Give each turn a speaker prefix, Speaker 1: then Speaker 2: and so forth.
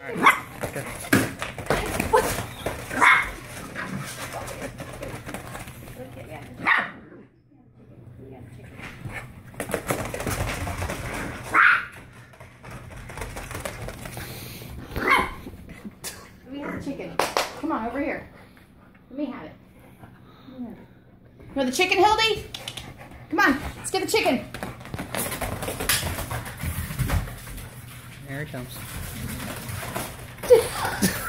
Speaker 1: Okay.
Speaker 2: Let me have the chicken. Come on, over here. Let me have it. You want the chicken, Hildy? Come on, let's get the chicken.
Speaker 1: Here it comes.